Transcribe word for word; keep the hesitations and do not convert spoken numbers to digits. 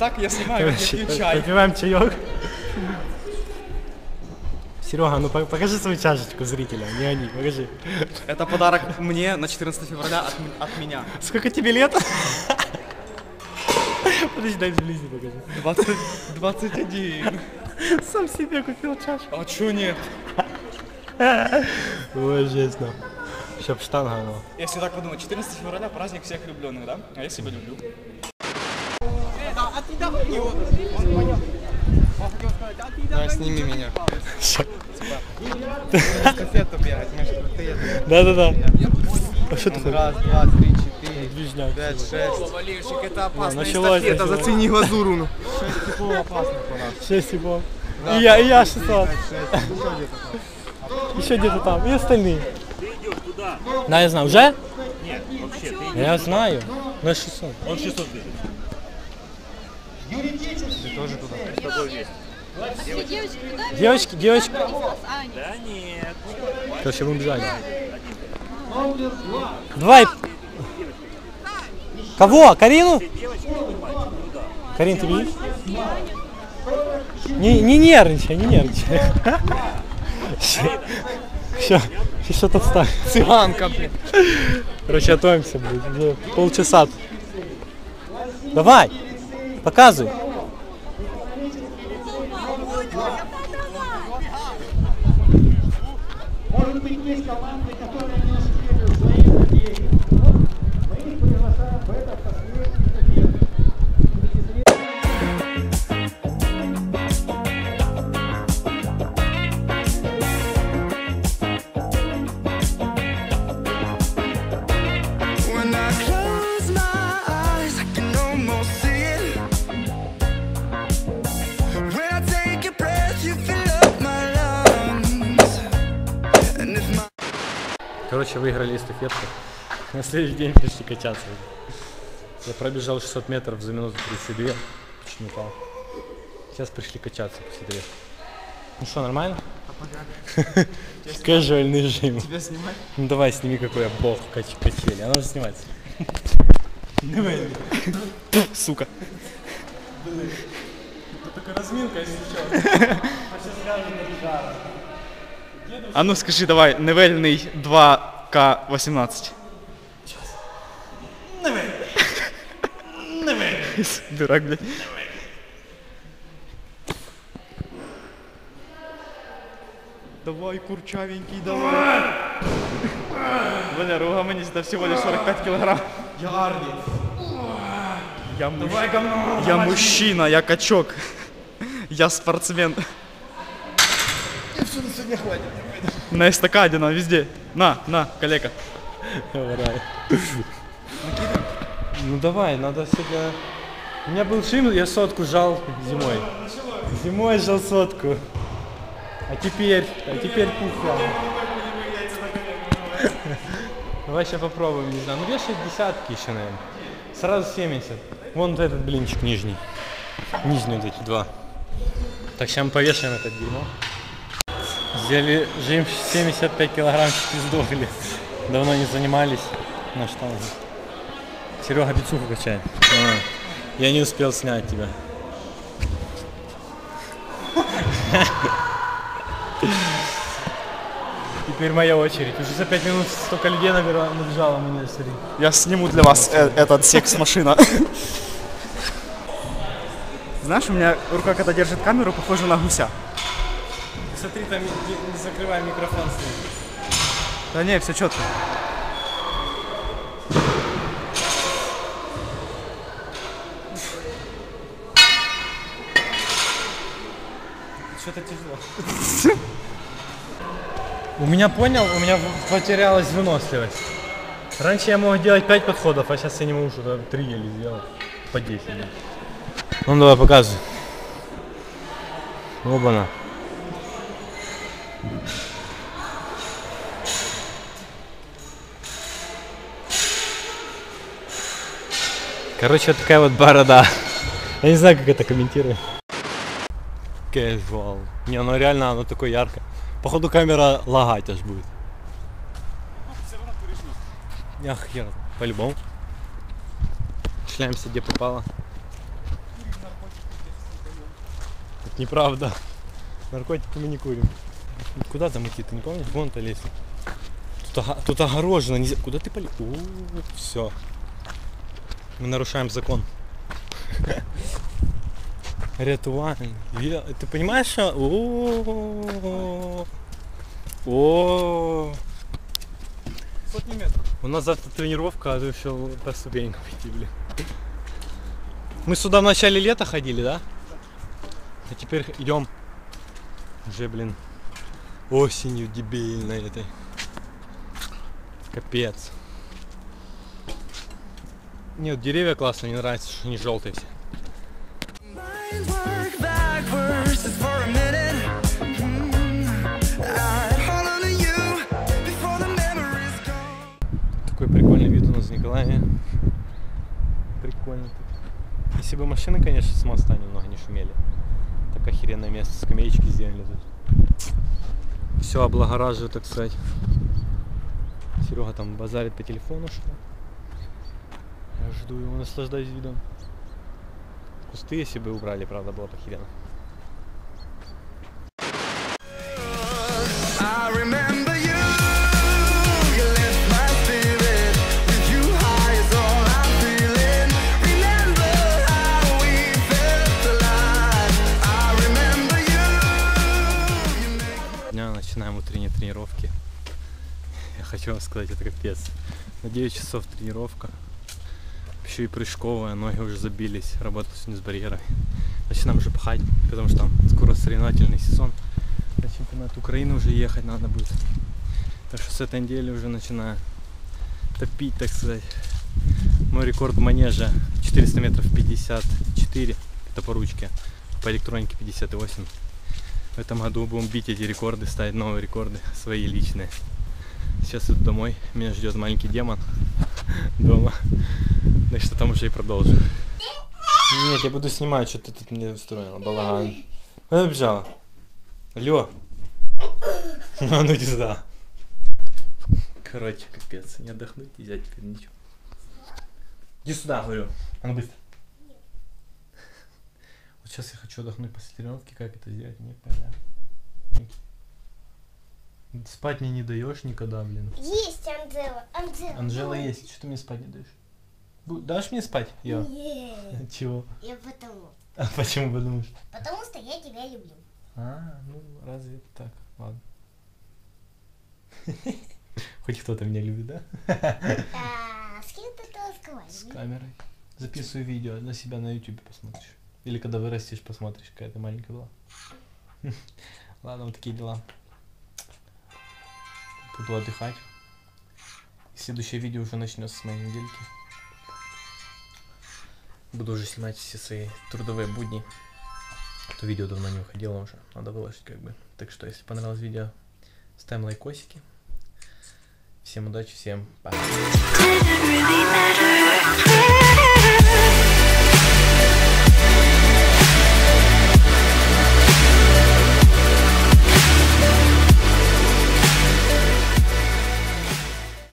так я снимаю, как я пью чай. Попиваем чаек. Серега, ну покажи свою чашечку зрителям, не они, покажи. Это подарок мне на четырнадцатое февраля от, от меня. Сколько тебе лет? Подожди, дай вблизи покажи. двадцать, двадцать один. Сам себе купил чашку. А чё нет? Ой, жесть, ну. Чтоб штанга, ну. Если так подумать, четырнадцатое февраля праздник всех влюбленных, да? А я себя люблю. Да, сними меня. Эстафету бегать, мы же крутые. Да-да-да. А что ты? Раз, два, три, четыре, Движняк. пять, шесть. Валерчик, это опасная началось, эстафета, началось. зацени глазуру. Ну. Шесть типов опасных у нас. Шесть типов. И я, и я шестьсот. Шесть, еще где-то там. Еще где-то там. И остальные. Да, я знаю. Уже? Нет, вообще, ты Я знаю. На шестьсот. Он шестьсот бежит. Ты тоже туда. С тобой вместе. Девочки, куда? Девочки, девочки. А, нет. Да нет. Короче, будем бежать. Давай. Кого? Карину? Карин, ты видишь? Не, не нервничай, не нервничай. Все, еще тут ставь. Цыганка, блин. Короче, готовимся, блин. Уже полчаса. Давай, показывай. Может быть, есть команды, которые не успели взаимодействовать. Мы их приглашаем в этот последний эфир. When I close my eyes, I can almost see it. When I take a breath, you fill up my lungs. And if my Короче, выиграли эстафетку. На следующий день пришли качаться. Я пробежал шестьсот метров за минуту тридцать два. Чуть не упал. Сейчас пришли качаться после того. Ну что, нормально? Casual режим. Тебя снимать? Ну давай, сними, какой я бог в кач качели. Она уже снимается. Давай. Сука. Только разминка, если что. А ну скажи давай, Невельный два ка восемнадцать. Дурак, блядь. Давай, курчавенький, давай. Валера, угомонись, это всего лишь сорок пять килограмм. Я Арни. Я, муж... Давай, говно. я мужчина, я качок. Я спортсмен. И все, на сегодня хватит. На эстакаде, на везде. На, на, коллега. Давай. Ну давай, надо сегодня... У меня был шим, я сотку жал зимой. Зимой жал сотку. А теперь, а теперь пухло. Давай сейчас попробуем, не знаю. Ну вешать десятки еще, наверное. Сразу семьдесят. Вон вот этот блинчик нижний. Нижние вот эти два. Так, сейчас мы повешаем это дерьмо. Сделали жим семьдесят пять килограмм, чуть не сдохли. Давно не занимались. На штанге. Серега бицуху качает. А, я не успел снять тебя. Теперь моя очередь. Уже за пять минут столько людей набежало мне, смотри. Я сниму для вас э этот секс-машина. Знаешь, у меня рука, когда держит камеру, похожа на гуся. Смотри, там не закрывай микрофон с ним. Да не, все четко. Что-то тяжело. У меня, понял, у меня потерялась выносливость. Раньше я мог делать пять подходов, а сейчас я не могу что-то три еле сделать. По десять. Ну давай, показывай. Оба-на. Короче, вот такая вот борода. Я не знаю, как это комментировать. Casual. Не, ну реально оно такое яркое. Походу камера лагать аж будет. Ах, я по-любому. Шляемся где попало. Неправда. Наркотики мы не курим. Куда там идти, ты не помнишь? Вон то лезь. Тут, ога- тут огорожено, нельзя. Куда ты полез? Все. Мы нарушаем закон. Ритуальный. Я- Ты понимаешь, что? О-о-о. О. Сотни метров. У нас завтра тренировка, а ты еще по ступенькам идти, блин. Мы сюда в начале лета ходили, да? А теперь идем уже, блин, осенью дебильной этой. Капец. Нет, деревья классно, мне нравится, что они желтые все. Mind work backwards just for a minute. Mm, I'd hold on to you before the memories gone. Такой прикольный вид у нас в Николаеве. Прикольно тут. Если бы машины, конечно, с моста немного не шумели. Так охеренное место, скамеечки сделали тут. Все облагораживает, так сказать. Серега там базарит по телефону, что ли. Я жду его, наслаждаюсь видом. Кусты, если бы убрали, правда, было бы охеренно. I remember you. You lift my spirit. With you high is all I'm feeling. Remember how we felt alive. I remember you. You make Дня начинаем утренние тренировки. Я хочу вам сказать, это капец. На девять часов тренировка. Еще и прыжковая, ноги уже забились. Работаю сегодня с барьерами. Начинаем уже пахать, потому что там скоро соревновательный сезон. На чемпионат Украины уже ехать надо будет. Так что с этой недели уже начинаю топить, так сказать. Мой рекорд манежа четыреста метров пятьдесят четыре. Это по ручке. По электронике пятьдесят восемь. В этом году будем бить эти рекорды, ставить новые рекорды, свои личные. Сейчас иду домой, меня ждет маленький демон дома. Значит, там уже и продолжу. Нет, я буду снимать, что ты тут мне устроила, балаган. Она бежала. Алло. А ну иди сюда. Короче, капец, не отдохнуть, нельзя теперь ничего. Иди сюда, говорю. А ну быстро. Вот сейчас я хочу отдохнуть после тренировки, как это сделать, не понятно. Спать мне не даешь никогда, блин. Есть Анжела. Анжела. Анжела есть, что ты мне спать не даешь? Бу- Дашь мне спать? Йо. Нет. Чего? Я потому. А почему подумаешь? Потому что я тебя люблю. А, ну разве это так? Ладно. Хоть кто-то меня любит, да? А, с кем ты разговариваешь? С камерой. Записываю видео, на себя на ютубе посмотришь. Или когда вырастешь, посмотришь, какая ты маленькая была. Ладно, вот такие дела. Буду отдыхать. И следующее видео уже начнется с моей недельки. Буду уже снимать все свои трудовые будни. То видео давно не выходило уже. Надо выложить как бы. Так что, если понравилось видео, ставим лайкосики. Всем удачи, всем пока. Did it really matter?